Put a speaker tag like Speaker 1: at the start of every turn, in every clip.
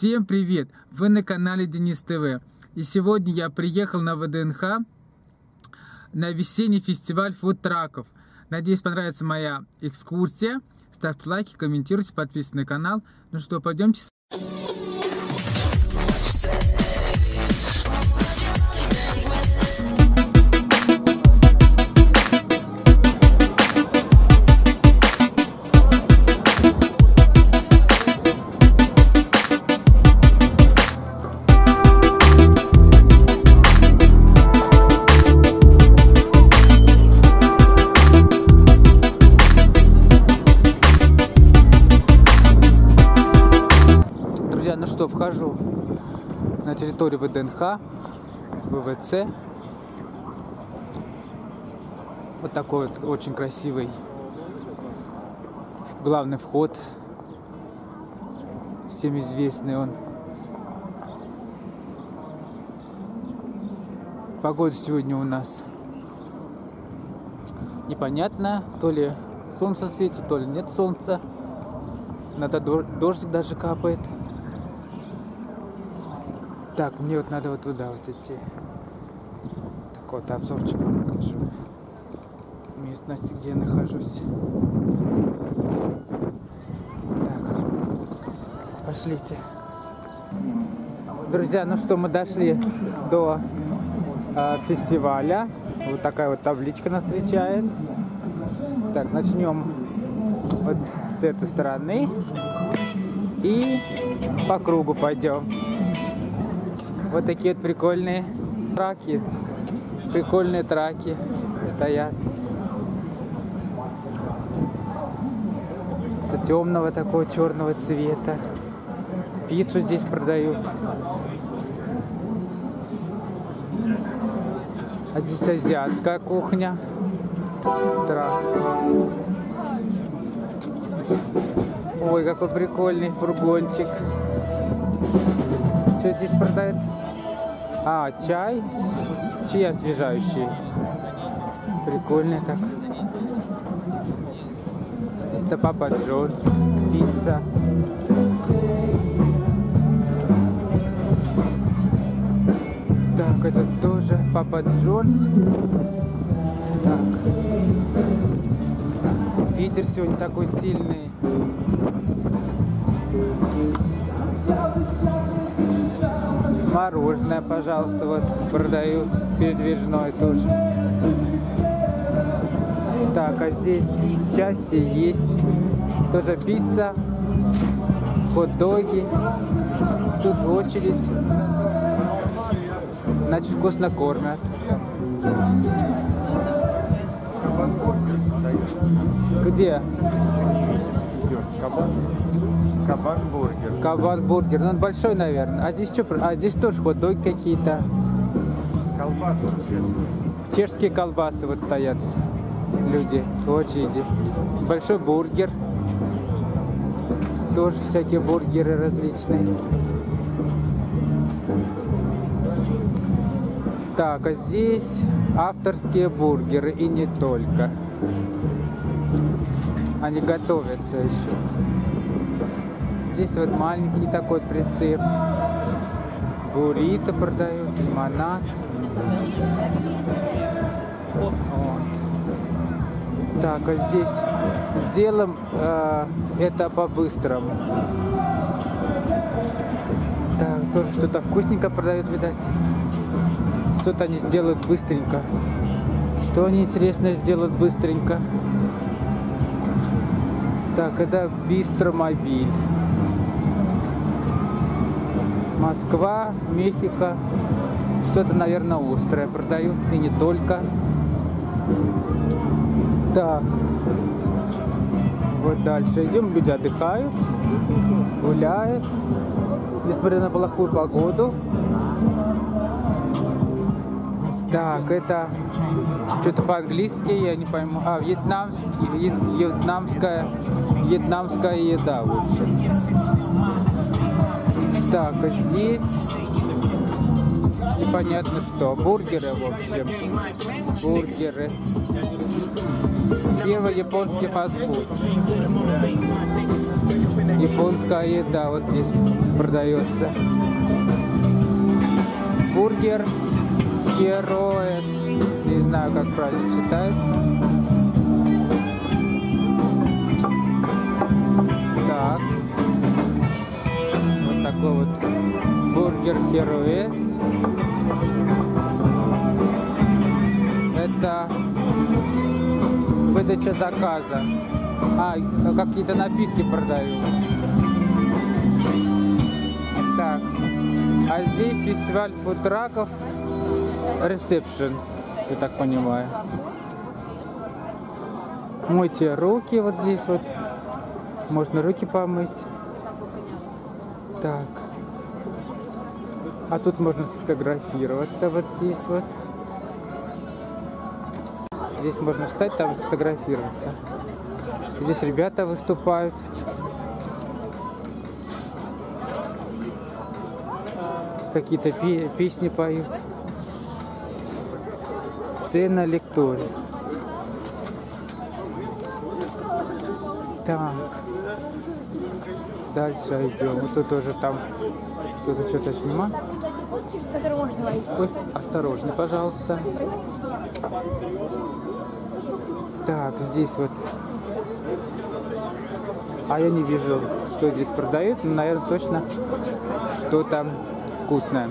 Speaker 1: Всем привет! Вы на канале Денис ТВ. И сегодня я приехал на ВДНХ на весенний фестиваль фудтраков. Надеюсь, понравится моя экскурсия. Ставьте лайки, комментируйте, подписывайтесь на канал. Ну что, пойдемте. Ну что, вхожу на территорию ВДНХ, ВВЦ. Вот такой вот очень красивый главный вход. Всем известный он. Погода сегодня у нас непонятная. То ли солнце светит, то ли нет солнца. Иногда дождик даже капает. Так, мне вот надо вот туда вот идти. Такой вот обзорчик вам покажу. Местность, где я нахожусь. Так, пошлите. Друзья, ну что, мы дошли до фестиваля. Вот такая вот табличка нас встречает. Так, начнем вот с этой стороны. И по кругу пойдем. Вот такие вот прикольные траки. Прикольные траки стоят. Это темного такого черного цвета. Пиццу здесь продают. А здесь азиатская кухня. Трак. Ой, какой прикольный фургончик. Что здесь продают? А, чай освежающий. Прикольный так. Это Папа Джонс, пицца. Так, это тоже Папа Джонс. Так. Ветер сегодня такой сильный. Мороженое, пожалуйста, вот продают, передвижное тоже. Так, а здесь счастье есть. Тоже пицца, хот-доги. Тут очередь. Значит, вкусно кормят. Где? Кабан-бургер. Кабан-бургер. Ну, он большой, наверное. А здесь что? А здесь тоже хот-доги какие-то.
Speaker 2: Колбасы.
Speaker 1: Чешские колбасы вот стоят. Люди в очереди. Большой бургер. Тоже всякие бургеры различные. Так, а здесь авторские бургеры и не только. Они готовятся еще. Здесь вот маленький такой прицеп. Буррито продают, лимонад. Вот. Так, а здесь сделаем это по-быстрому. Так, тоже что-то вкусненько продают, видать. Что-то они сделают быстренько. Что они, интересно, сделают быстренько? Так, это Бистромобиль. Москва, Мехико. Что-то, наверное, острое продают. И не только. Так. Вот дальше идем. Люди отдыхают. Гуляют. Несмотря на плохую погоду. Так, это что-то по-английски, я не пойму. А, вьетнамская еда, в общем. Так, а здесь непонятно что. Бургеры, в общем. Бургеры. Первый японский фастфуд. Японская еда вот здесь продается. Бургер Heroes. Не знаю, как правильно читается. Так. Вот такой вот бургер Heroes. Это выдача заказа. Какие-то напитки продают. Так. А здесь фестиваль фудтраков Reception, я так понимаю. Мойте руки вот здесь вот. Можно руки помыть. Так. А тут можно сфотографироваться вот здесь вот. Здесь можно встать, там сфотографироваться. Здесь ребята выступают. Какие-то песни поют. Сцена лекторий. Так. Дальше идем. Вот тут тоже там кто-то что-то снимает. Ой, осторожно, пожалуйста. Так, здесь вот. А я не вижу, что здесь продают. Но, наверное, точно что-то вкусное.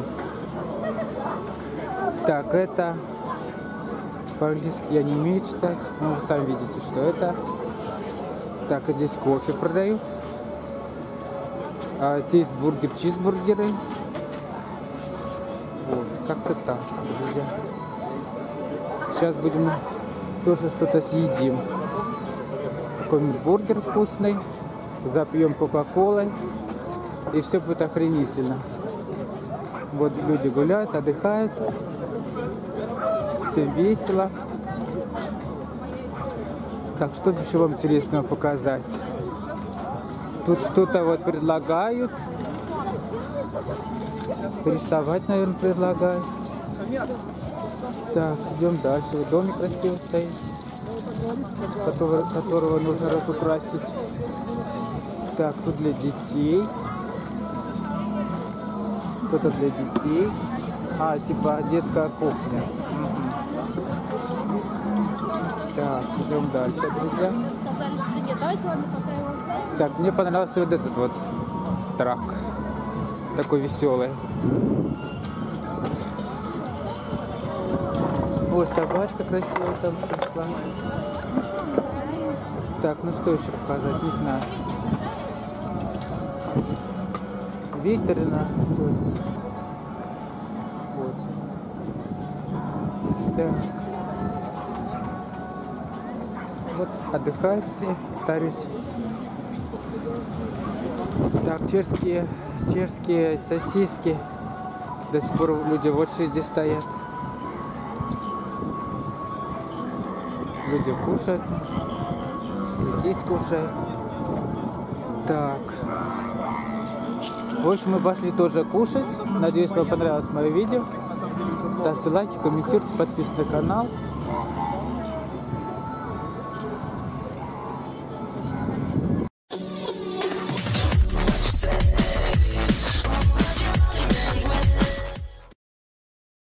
Speaker 1: Так, это по-английски я не умею читать. Ну, вы сами видите, что это. Так, а здесь кофе продают. А здесь чизбургеры. Вот, как-то так, друзья. Сейчас будем тоже что-то съедим. Какой-нибудь бургер вкусный. Запьем кока-колой. И все будет охренительно. Вот люди гуляют, отдыхают. Всем весело. Так, что еще вам интересного показать? Тут что-то вот предлагают. Рисовать, наверное, предлагают. Так, идем дальше. Вот домик красивый стоит, которого нужно разукрасить. Так, тут для детей. Что-то для детей. Типа детская кухня. Так, идем дальше, друзья.
Speaker 3: Сказали, что нет. Давайте ладно, пока его оставим.
Speaker 1: Так, мне понравился вот этот вот трак. Такой веселый. Вот собачка красивая там пришла. Так, ну что еще показать, не знаю. Викторина сегодня. Вот. Так. Вот отдыхают все, старюсь. Так, чешские сосиски. До сих пор люди в очереди стоят. Люди кушают. И здесь кушают. Так. В общем, мы пошли тоже кушать. Надеюсь, вам понравилось мое видео. Ставьте лайки, комментируйте, подписывайтесь на канал.